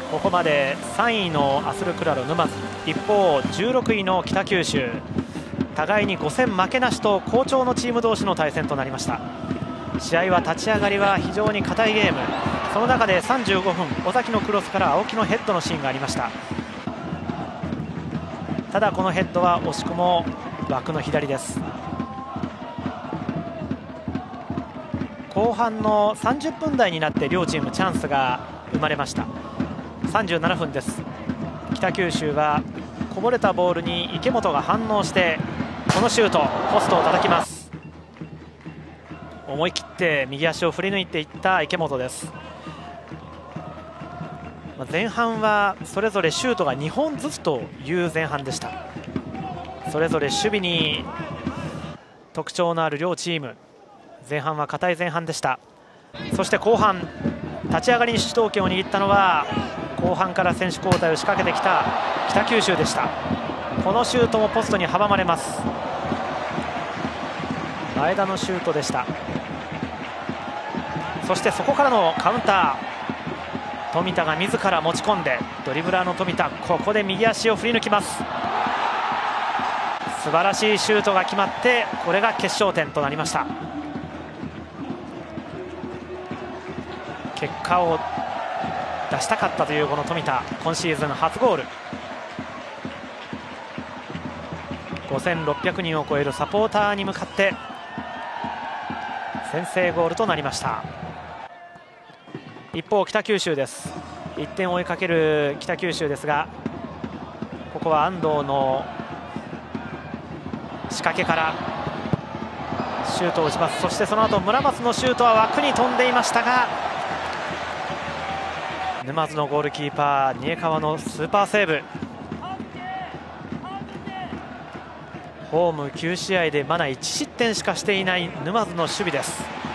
ここまで3位のアスルクラロ沼津、一方16位の北九州、互いに5戦負けなしと好調のチーム同士の対戦となりました。試合は立ち上がりは非常に硬いゲーム、その中で35分尾崎のクロスから青木のヘッドのシーンがありました。ただこのヘッドは惜しくも枠の左です。後半の30分台になって両チームチャンスが生まれました。37分です。北九州はこぼれたボールに池本が反応してこのシュート、ポストを叩きます。思い切って右足を振り抜いていった池本です。前半はそれぞれシュートが2本ずつという前半でした。それぞれ守備に特徴のある両チーム、前半は堅い前半でした。そして後半、立ち上がりに主導権を握ったのは後半から選手交代を仕掛けてきた北九州でした。このシュートもポストに阻まれます。前田のシュートでした。そしてそこからのカウンター、富田が自ら持ち込んで、ドリブラーの富田、ここで右足を振り抜きます。素晴らしいシュートが決まって、これが決勝点となりました。結果を出したかったというこの富田、今シーズン初ゴール。5600人を超えるサポーターに向かって先制ゴールとなりました。一方北九州です。1点を追いかける北九州ですが、ここは安藤の仕掛けからシュートを打ちます。そしてその後村松のシュートは枠に飛んでいましたが、沼津のゴールキーパー新川のスーパーセーブ。ホーム9試合でまだ1失点しかしていない沼津の守備です。